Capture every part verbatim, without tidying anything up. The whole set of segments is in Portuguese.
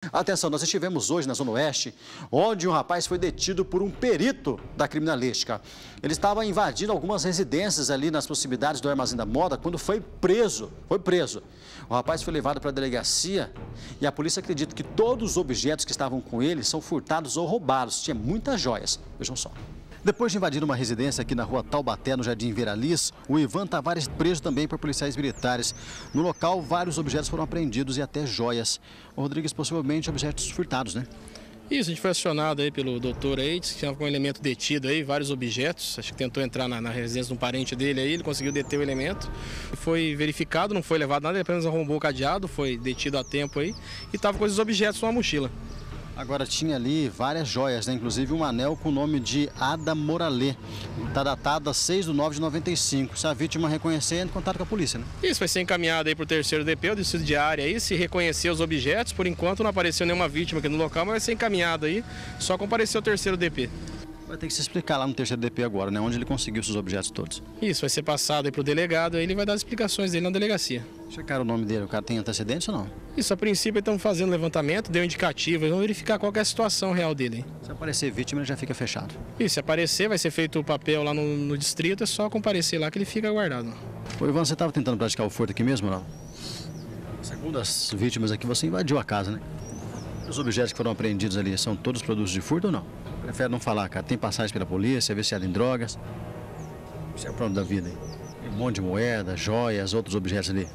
Atenção, nós estivemos hoje na Zona Oeste, onde um rapaz foi detido por um perito da criminalística. Ele estava invadindo algumas residências ali nas proximidades do Armazém da Moda quando foi preso, foi preso. O rapaz foi levado para a delegacia e a polícia acredita que todos os objetos que estavam com ele são furtados ou roubados. Tinha muitas joias. Vejam só. Depois de invadir uma residência aqui na rua Taubaté, no Jardim Veraliz, o Ivan Tavares preso também por policiais militares. No local, vários objetos foram apreendidos e até joias. O Rodrigues, possivelmente objetos furtados, né? Isso, a gente foi acionado aí pelo doutor aí, disse que tinha um elemento detido aí, vários objetos. Acho que tentou entrar na, na residência de um parente dele aí, ele conseguiu deter o elemento. Foi verificado, não foi levado nada, ele apenas arrombou o cadeado, foi detido a tempo aí e estava com esses objetos numa mochila. Agora tinha ali várias joias, né? Inclusive um anel com o nome de Ada Moralê. Está datado a seis de nove de noventa e cinco. Se a vítima reconhecer, entra em contato com a polícia, né? Isso vai ser encaminhado aí para o terceiro D P, o distrito de área aí, se reconhecer os objetos. Por enquanto não apareceu nenhuma vítima aqui no local, mas vai ser encaminhado aí, só comparecer o terceiro D P. Vai ter que se explicar lá no terceiro D P agora, né? Onde ele conseguiu esses objetos todos. Isso, vai ser passado aí para o delegado, aí ele vai dar as explicações dele na delegacia. Checaram o nome dele, o cara tem antecedentes ou não? Isso, a princípio estamos fazendo levantamento, deu indicativo, vamos verificar qual que é a situação real dele. Se aparecer vítima, ele já fica fechado. Isso, se aparecer, vai ser feito o papel lá no, no distrito, é só comparecer lá que ele fica guardado. Ô Ivan, você estava tentando praticar o furto aqui mesmo ou não? Segundo as vítimas aqui, você invadiu a casa, né? Os objetos que foram apreendidos ali são todos produtos de furto ou não? Prefere não falar, cara. Tem passagem pela polícia, é viciado em drogas. Isso é o problema da vida aí. Tem um monte de moeda, joias, outros objetos ali.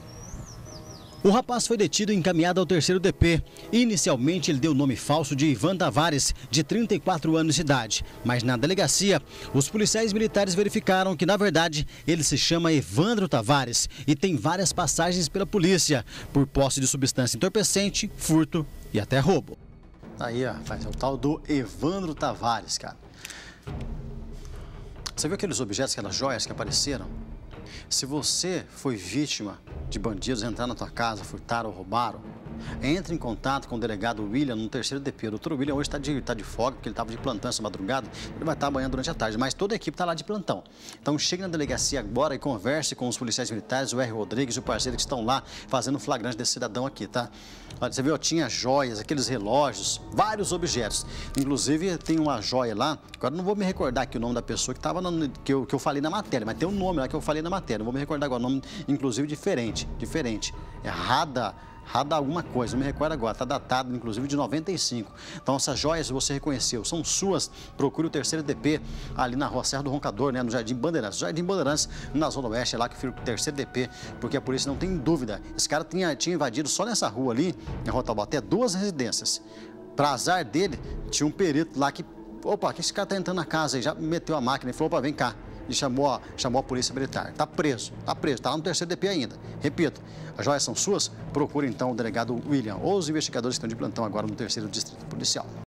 O rapaz foi detido e encaminhado ao terceiro D P. Inicialmente, ele deu o nome falso de Ivan Tavares, de trinta e quatro anos de idade. Mas na delegacia, os policiais militares verificaram que, na verdade, ele se chama Evandro Tavares e tem várias passagens pela polícia por posse de substância entorpecente, furto e até roubo. Aí, ó, faz o tal do Evandro Tavares, cara. Você viu aqueles objetos, aquelas joias que apareceram? Se você foi vítima de bandidos entrar na tua casa, furtaram ou roubaram, entre em contato com o delegado William no terceiro D P. O doutor William hoje está de, tá de folga, porque ele estava de plantão essa madrugada, ele vai estar amanhã durante a tarde, mas toda a equipe está lá de plantão. Então chegue na delegacia agora e converse com os policiais militares, o R. Rodrigues e o parceiro que estão lá fazendo flagrante desse cidadão aqui, tá? Olha, você viu, tinha joias, aqueles relógios, vários objetos. Inclusive tem uma joia lá, agora não vou me recordar aqui o nome da pessoa que, tava no, que, eu, que eu falei na matéria, mas tem um nome lá que eu falei na matéria, não vou me recordar agora, o nome inclusive diferente, diferente. É Rada... Rada alguma coisa, não me recordo agora, está datado inclusive de noventa e cinco. Então essas joias você reconheceu, são suas, procure o terceiro D P ali na rua Serra do Roncador, né, no Jardim Bandeirantes. Jardim Bandeirantes, na Zona Oeste, é lá que fica o terceiro D P, porque a polícia não tem dúvida. Esse cara tinha, tinha invadido só nessa rua ali, na rua Taubaté, duas residências. Para azar dele, tinha um perito lá que, opa, que esse cara está entrando na casa aí, já meteu a máquina e falou, opa, vem cá. E chamou a, chamou a polícia militar. Está preso, está preso, está lá no terceiro D P ainda. Repito, as joias são suas? Procure então o delegado William ou os investigadores que estão de plantão agora no terceiro distrito policial.